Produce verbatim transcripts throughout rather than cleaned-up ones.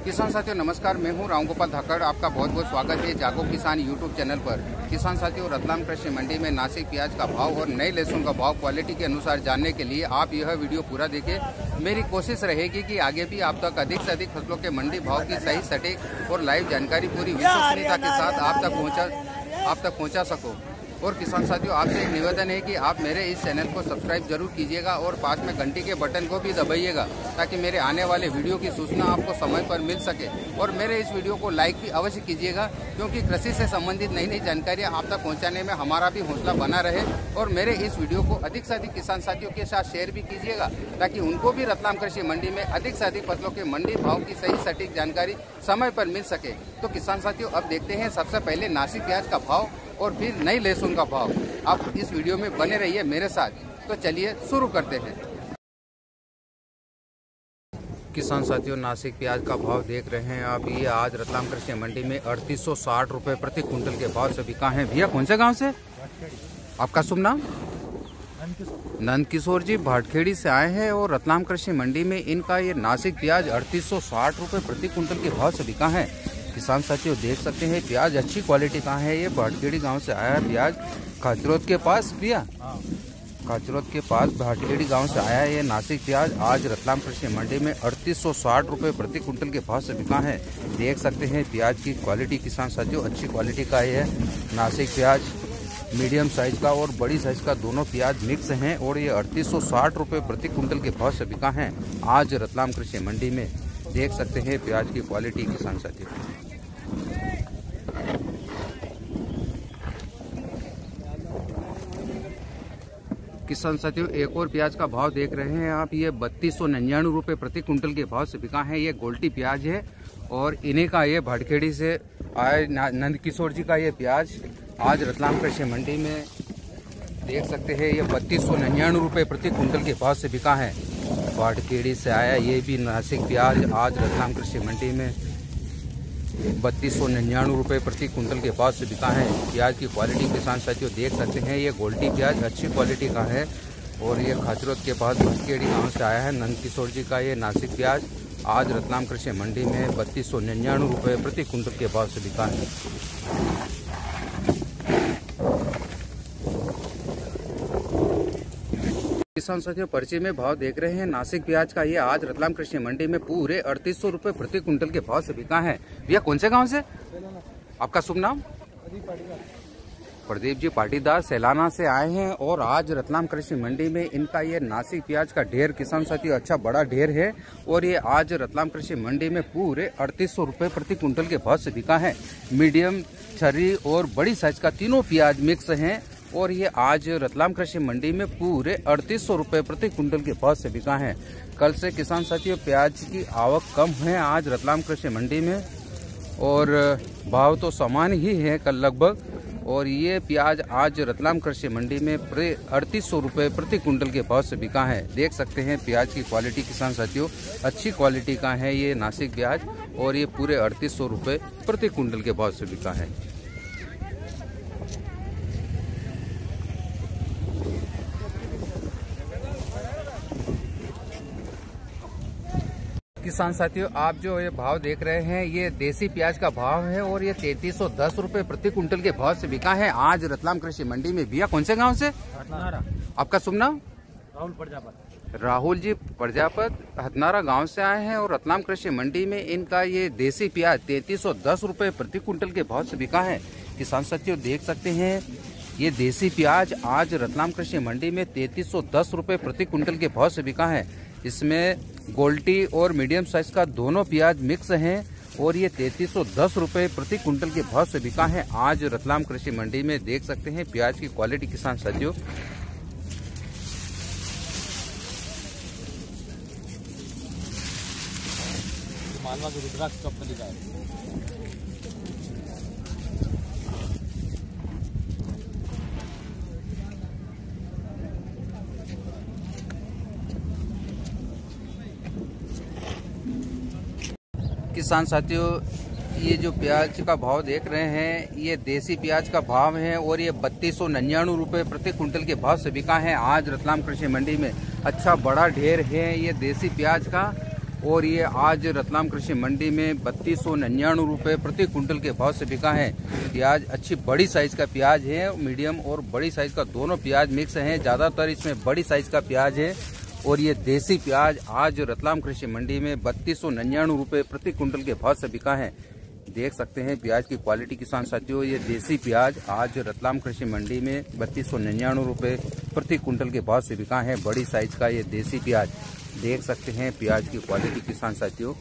किसान साथियों नमस्कार, मैं हूं राम गोपाल धाकड़। आपका बहुत बहुत स्वागत है जागो किसान यूट्यूब चैनल पर। किसान साथियों, रतलाम कृषि मंडी में नासिक प्याज का भाव और नए लहसुन का भाव क्वालिटी के अनुसार जानने के लिए आप यह वीडियो पूरा देखें। मेरी कोशिश रहेगी कि आगे भी आप तक अधिक से अधिक फसलों के मंडी भाव की सही सटीक और लाइव जानकारी पूरी विश्वसनीयता के साथ आप तक पहुँचा आप तक पहुँचा सको। और किसान साथियों, आपसे एक निवेदन है कि आप मेरे इस चैनल को सब्सक्राइब जरूर कीजिएगा और पास में घंटी के बटन को भी दबाइएगा ताकि मेरे आने वाले वीडियो की सूचना आपको समय पर मिल सके। और मेरे इस वीडियो को लाइक भी अवश्य कीजिएगा, क्योंकि कृषि से संबंधित नई नई जानकारियां आप तक पहुंचाने में हमारा भी हौसला बना रहे। और मेरे इस वीडियो को अधिक से अधिक किसान साथियों के साथ शेयर भी कीजिएगा ताकि उनको भी रतलाम कृषि मंडी में अधिक से अधिक फसलों के मंडी भाव की सही सटीक जानकारी समय पर मिल सके। तो किसान साथियों, अब देखते हैं सबसे पहले नासिक प्याज का भाव और फिर नई लहसुन का भाव। आप इस वीडियो में बने रहिए मेरे साथ। तो चलिए शुरू करते हैं। किसान साथियों, नासिक प्याज का भाव देख रहे हैं आप। ये आज रतलाम कृषि मंडी में अड़तीस सौ साठ रुपए प्रति कुंटल के भाव से बिका है। भैया कौन से गांव से? आपका शुभ नाम? नंद किशोर जी भाटखेड़ी से आए हैं और रतलाम कृषि मंडी में इनका ये नासिक प्याज अड़तीस सौ साठ रुपए प्रति कुंटल के भाव से बिका है। किसान साथियों देख सकते हैं प्याज अच्छी क्वालिटी का है। ये भाटखेड़ी गांव से आया है प्याज, खाचरोद के पास। भैया खाचरोद के पास भाटखेड़ी गांव से आया है ये नासिक प्याज। आज रतलाम कृषि मंडी में अड़तीस सौ साठ रुपए प्रति कुंटल के भाव से बिका है। देख सकते हैं प्याज की क्वालिटी किसान साथियों अच्छी क्वालिटी का है नासिक प्याज। मीडियम साइज का और बड़ी साइज का दोनों प्याज मिक्स हैं और ये अड़तीस सौ साठ रुपए प्रति कुंटल के भाव से बिका है आज रतलाम कृषि मंडी में। देख सकते हैं प्याज की क्वालिटी किसान साथियों। किसान साथियों एक और प्याज का भाव देख रहे हैं आप। ये बत्तीस सौ निन्यानवे रुपये प्रति कुंटल के भाव से बिका है। ये गोल्टी प्याज है और इन्हीं का ये भाटखेड़ी से आए नंद किशोर जी का ये प्याज आज रतलाम कृषि मंडी में देख सकते हैं। ये बत्तीस सौ निन्यानवे रुपये प्रति कुंटल के भाव से बिका है। भाटखेड़ी से आया ये भी नासिक प्याज आज रतलाम कृषि मंडी में बत्तीस सौ निन्यानवे रुपये प्रति कुंटल के भाव से बिका है। प्याज की क्वालिटी किसान साथियों देख सकते हैं। ये गोल्टी प्याज अच्छी क्वालिटी का है और ये खाचरोद के पास भाटखेड़ी गांव से आया है नंद किशोर जी का ये नासिक प्याज आज रतलाम कृषि मंडी में बत्तीस सौ निन्यानवे रुपये प्रति कुंटल के भाव से बिका है। किसान साथियों पर्ची में भाव देख रहे हैं नासिक प्याज का। ये आज रतलाम कृषि मंडी में पूरे अड़तीस सौ रुपये प्रति कुंटल के भाव से बिका है। भैया कौन से गांव से? आपका शुभ नाम? प्रदीप जी पाटीदार सैलाना से आए हैं और आज रतलाम कृषि मंडी में इनका ये नासिक प्याज का ढेर किसान साथियों अच्छा बड़ा ढेर है और ये आज रतलाम कृषि मंडी में पूरे अड़तीस सौ रुपये प्रति कुंटल के भाव से बिका है। मीडियम, छर्री और बड़ी साइज का तीनों प्याज मिक्स हैं और ये आज रतलाम कृषि मंडी में पूरे अड़तीस सौ रुपये प्रति कुंटल के भाव से बिका है। कल से किसान साथियों प्याज की आवक कम है आज रतलाम कृषि मंडी में और भाव तो समान ही है कल लगभग। और ये प्याज आज रतलाम कृषि मंडी में अड़तीस सौ रुपये प्रति कुंटल के भाव से बिका है। देख सकते हैं प्याज की क्वालिटी किसान साथियों अच्छी क्वालिटी का है ये नासिक प्याज और ये पूरे अड़तीस सौ रुपये प्रति कुंटल के भाव से बिका है। किसान साथियों आप जो ये भाव देख रहे हैं ये देसी प्याज का भाव है और ये तैतीस सौ दस रुपये प्रति कुंटल के भाव से बिका है आज रतलाम कृषि मंडी में। भैया कौन से गांव से? आपका शुभ नाम? राहुल प्रजापत। राहुल जी प्रजापत हथनारा गांव से आए हैं और रतलाम कृषि मंडी में इनका ये देसी प्याज तैतीस सौ दस रुपये प्रति कुंटल के भाव से बिका है। किसान साथियों देख सकते हैं ये देसी प्याज आज रतलाम कृषि मंडी में तैतीस सौ दस रुपये प्रति कुंटल के भाव से बिका है। इसमें गोल्टी और मीडियम साइज का दोनों प्याज मिक्स हैं और ये तैतीस सौ दस रुपये प्रति कुंटल के भाव से बिका है आज रतलाम कृषि मंडी में। देख सकते हैं प्याज की क्वालिटी किसान साथियों। मालवा की रुद्राक्ष कंपनी का है। किसान साथियों ये जो प्याज का भाव देख रहे हैं ये देसी प्याज का भाव है और ये बत्तीस सौ निन्यानवे रुपये प्रति कुंटल के भाव से बिका है आज रतलाम कृषि मंडी में। अच्छा बड़ा ढेर है ये देसी प्याज का और ये आज रतलाम कृषि मंडी में बत्तीस सौ निन्यानवे रुपये प्रति कुंटल के भाव से बिका है। प्याज अच्छी बड़ी साइज का प्याज है, मीडियम और बड़ी साइज का दोनों प्याज मिक्स हैं। ज़्यादातर इसमें बड़ी साइज का प्याज है और ये देसी प्याज आज रतलाम कृषि मंडी में बत्तीस सौ निन्यानवे रुपये प्रति कुंटल के भाव से बिका है। देख सकते हैं प्याज की क्वालिटी किसान साथियों, ये देसी प्याज आज रतलाम कृषि मंडी में बत्तीस सौ निन्यानवे रुपये प्रति कुंटल के भाव से बिका है। बड़ी साइज का ये देसी प्याज देख सकते हैं प्याज की क्वालिटी किसान साथियों।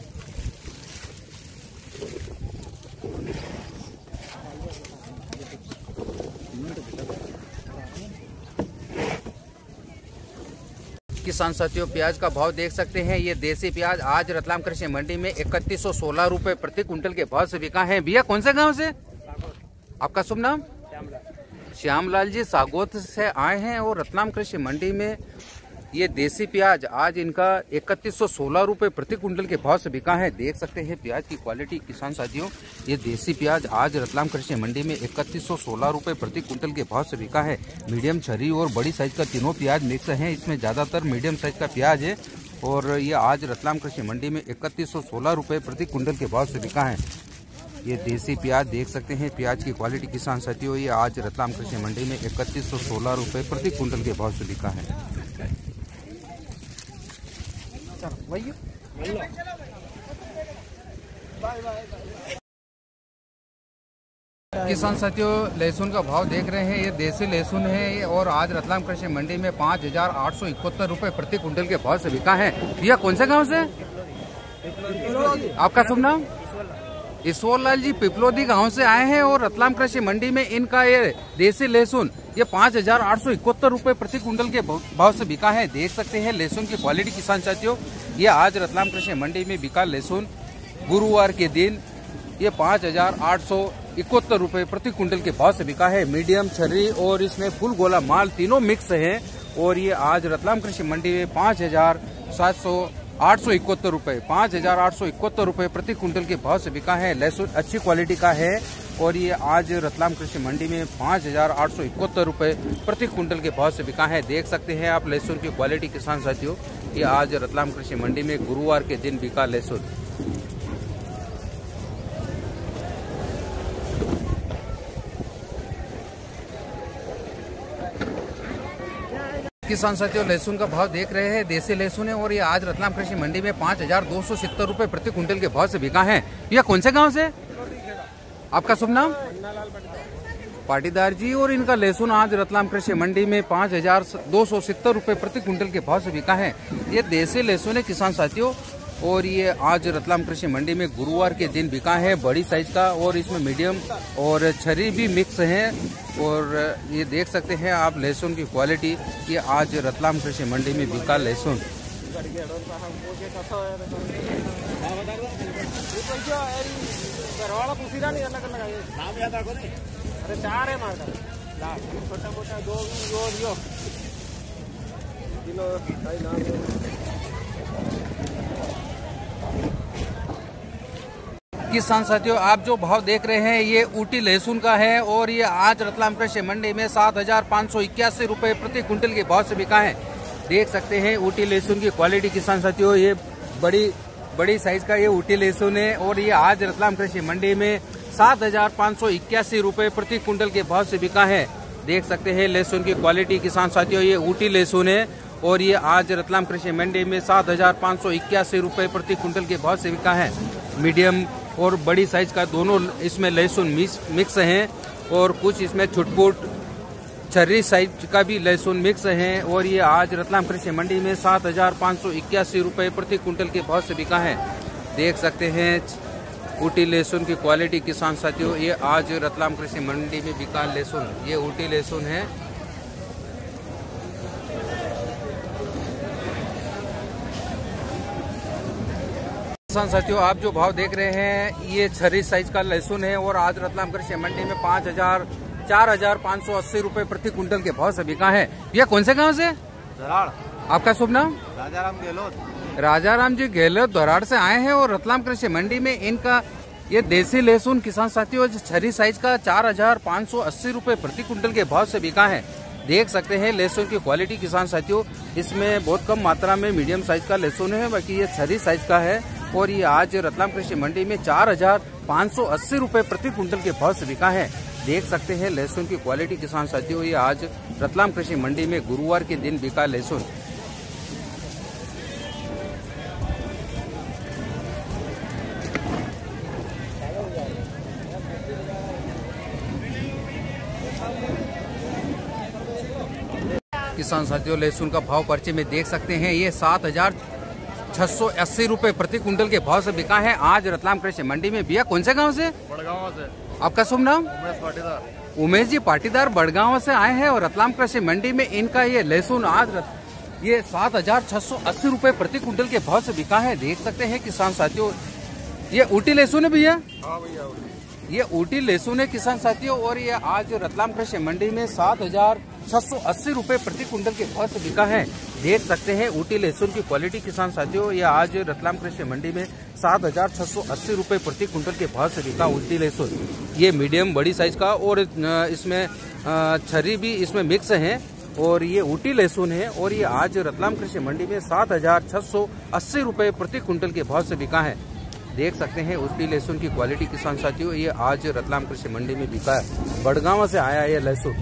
किसान साथियों प्याज का भाव देख सकते हैं। ये देसी प्याज आज रतलाम कृषि मंडी में इकतीस सौ सोलह रुपए प्रति कुंटल के भाव से बिका है। भैया कौन से गांव से? आपका शुभ नाम? श्यामलाल जी सागोत से आए हैं और रतलाम कृषि मंडी में ये देसी प्याज आज इनका इकतीस सौ सोलह रुपए प्रति कुंटल के भाव से बिका है। देख सकते हैं प्याज की क्वालिटी किसान साथियों, ये देसी प्याज आज रतलाम कृषि मंडी में इकतीस सौ सोलह रुपए प्रति कुंटल के भाव से बिका है। मीडियम, छरी और बड़ी साइज का तीनों प्याज मिक्स हैं। इसमें ज्यादातर मीडियम साइज का प्याज है और ये आज रतलाम कृषि मंडी में इकतीस सौ सोलह रुपए प्रति कुंटल के भाव से बिका है। ये देसी प्याज देख सकते हैं प्याज की क्वालिटी किसान साथियों, ये आज रतलाम कृषि मंडी में इकतीस सौ सोलह रुपए प्रति कुंटल के भाव से बिका है। किसान साथियों लहसुन का भाव देख रहे हैं, ये देसी लहसुन है और आज रतलाम कृषि मंडी में पाँच हजार आठ सौ इकहत्तर रुपए प्रति कुंटल के भाव से बिका है। भैया कौन से गांव से? आपका शुभ नाम? ईश्वर लाल जी पिपलोदी गांव से आए हैं और रतलाम कृषि मंडी में इनका ये देसी लहसुन ये पाँच हजार आठ सौ इकहत्तर रुपए प्रति कुंटल के भाव से बिका है। देख सकते हैं लहसुन की क्वालिटी किसान साथियों, ये आज रतलाम कृषि मंडी में बिका लहसुन गुरुवार के दिन ये पाँच हजार आठ सौ इकहत्तर रुपए प्रति कुंटल के भाव से बिका है। मीडियम, छर्री और इसमें फुल गोला माल तीनों मिक्स है और ये आज रतलाम कृषि मंडी में पाँच हजार सात सौ आठ सौ इकहत्तर रुपए पाँच हजार आठ सौ इकहत्तर रुपए प्रति कुंटल के भाव से बिका है। लहसुन अच्छी क्वालिटी का है और ये आज रतलाम कृषि मंडी में पाँच हजार आठ सौ इकहत्तर रुपए प्रति कुंटल के भाव से बिका है। देख सकते हैं आप लहसुन की क्वालिटी किसान साथियों, ये आज रतलाम कृषि मंडी में गुरुवार के दिन बिका लहसुन। किसान साथियों लहसुन का भाव देख रहे हैं, देसी लहसुन है और ये आज रतलाम कृषि मंडी में पाँच हजार दो सौ सत्तर रुपए प्रति कुंटल के भाव से बिका है। यह कौन से गांव से? आपका शुभ नाम? पाटीदार जी। और इनका लहसुन आज रतलाम कृषि मंडी में पाँच हजार दो सौ सत्तर रुपए प्रति कुंटल के भाव से बिका है। ये देसी लहसुन है किसान साथियों और ये आज रतलाम कृषि मंडी में गुरुवार के दिन बिका है बड़ी साइज का और इसमें मीडियम और छरी भी मिक्स है और ये देख सकते हैं आप लहसुन की क्वालिटी, ये आज रतलाम कृषि मंडी में बिका लहसुन। किसान साथियों आप जो भाव देख रहे हैं ये ऊटी लहसुन का है और ये आज रतलाम कृषि मंडी में सात हजार पाँच सौ इक्यासी रुपए प्रति कुंटल के भाव से बिका है। देख सकते हैं ऊटी लहसुन की क्वालिटी किसान साथियों, ये बड़ी बड़ी साइज का ये ऊटी लहसुन है और ये आज रतलाम कृषि मंडी में सात हजार पाँच सौ इक्यासी रुपए प्रति कुंटल के भाव से बिका है। देख सकते हैं लहसुन की क्वालिटी किसान साथियों, ये ऊटी लहसुन है और ये आज रतलाम कृषि मंडी में सात हजार पाँच सौ इक्यासी रुपए प्रति कुंटल के भाव से बिका है। मीडियम और बड़ी साइज का दोनों इसमें लहसुन मिक्स हैं और कुछ इसमें छुटपुट छर्री साइज का भी लहसुन मिक्स है और ये आज रतलाम कृषि मंडी में सात हजार पाँच सौ इक्यासी रुपये प्रति कुंटल के भाव से बिका है। देख सकते हैं ऊटी लहसुन की क्वालिटी किसान साथियों, ये आज रतलाम कृषि मंडी में बिका लहसुन, ये ऊटी लहसुन है। किसान साथियों आप जो भाव देख रहे हैं ये छरी साइज का लहसुन है और आज रतलाम कृषि मंडी में पाँच हजार चार हजार पाँच सौ अस्सी रुपए प्रति कुंटल के भाव से बिका है। ये कौन से गांव से? धराड़। आपका शुभ नाम? राजाराम गहलोत। राजाराम जी गहलोत धराड़ से आए हैं और रतलाम कृषि मंडी में इनका ये देसी लहसुन किसान साथियों छरी साइज का चार हजार पाँच सौ अस्सी रुपए प्रति कुंटल के भाव से बिका है। देख सकते हैं लहसुन की क्वालिटी किसान साथियों, इसमें बहुत कम मात्रा में मीडियम साइज का लहसुन है, बाकी ये छरी साइज का है और ये आज रतलाम कृषि मंडी में चार हजार पाँच सौ अस्सी रुपए प्रति क्विंटल के भाव से बिका है। देख सकते हैं लहसुन की क्वालिटी किसान साथियों, ये आज रतलाम कृषि मंडी में गुरुवार के दिन बिका लहसुन। किसान साथियों लहसुन का भाव पर्चे में देख सकते हैं, ये सात हजार छह सौ अस्सी रुपए प्रति क्विंटल के भाव से बिका है आज रतलाम कृषि मंडी में। भैया कौन से गांव से? बड़गांव से। आपका शुभ नाम? उमेश पाटीदार। उमेश जी पाटीदार बड़गांव से आए हैं और रतलाम कृषि मंडी में इनका ये लहसुन आज ये सात हजार छह सौ अस्सी रुपए प्रति क्विंटल के भाव से बिका है। देख सकते हैं किसान साथियों, ये ऊटी लहसुन है भैया? हाँ भैया, ये ऊटी लहसुन है किसान साथियों और ये आज रतलाम कृषि मंडी में सात हजार छह सौ अस्सी रुपए प्रति क्विंटल के भाव से बिका है। देख सकते हैं ऊटी लहसुन की क्वालिटी किसान साथियों, ये आज रतलाम कृषि मंडी में सात हजार छह सौ अस्सी रुपए प्रति क्विंटल के भाव से बिका ऊटी लहसुन। ये मीडियम बड़ी साइज का और इसमें छरी भी इसमें मिक्स है और ये ऊटी लहसुन है और ये आज रतलाम कृषि मंडी में सात हजार छह सौ अस्सी रुपए प्रति क्विंटल के भाव से बिका है। देख सकते हैं ऊटी लहसुन की क्वालिटी किसान साथियों, ये आज रतलाम कृषि मंडी में बिका है। बड़गांव से आया ये लहसुन।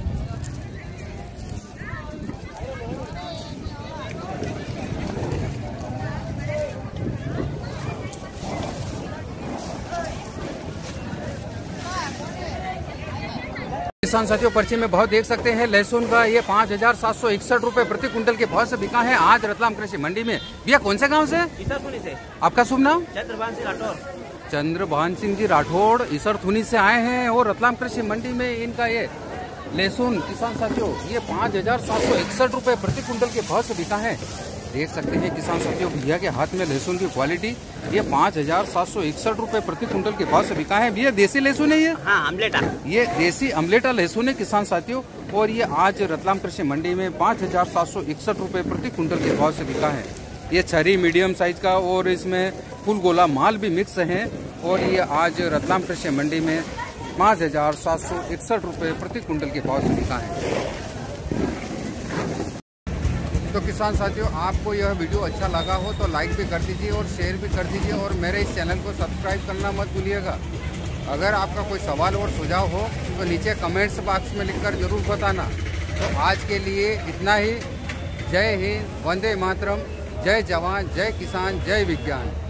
किसान साथियों पर्ची में भाव देख सकते हैं लहसुन का, ये पाँच हजार सात सौ इकसठ रुपए प्रति क्विंटल के भाव से बिका है आज रतलाम कृषि मंडी में। भैया कौन से गांव से? ईसरथुनी से। आपका शुभ नाम? चंद्रभान सिंह राठौर। चंद्रभान सिंह जी राठौड़ ईसरथुनी से आए हैं और रतलाम कृषि मंडी में इनका ये लहसुन किसान साथियों ये पाँच हजार सात सौ इकसठ रुपए प्रति क्विंटल के भाव से बिका है। देख सकते हैं किसान साथियों भैया के हाथ में लहसुन की क्वालिटी, ये पाँच हजार सात सौ इकसठ रुपए प्रति क्विंटल के भाव से बिका है। भैया देसी लहसुन है ये? हाँ, अमलेटा। ये देसी अमलेटा लहसुन है किसान साथियों और ये आज रतलाम कृषि मंडी में पाँच हजार सात सौ इकसठ रुपए प्रति क्विंटल के भाव से बिका है। ये छरी मीडियम साइज का और इसमें फुल गोला माल भी मिक्स है और ये आज रतलाम कृषि मंडी में पाँच हजार सात सौ इकसठ रुपए प्रति क्विंटल के भाव से बिका है। तो किसान साथियों आपको यह वीडियो अच्छा लगा हो तो लाइक भी कर दीजिए और शेयर भी कर दीजिए और मेरे इस चैनल को सब्सक्राइब करना मत भूलिएगा। अगर आपका कोई सवाल और सुझाव हो तो नीचे कमेंट्स बॉक्स में लिखकर जरूर बताना। तो आज के लिए इतना ही। जय हिंद, वंदे मातरम, जय जवान, जय किसान, जय विज्ञान।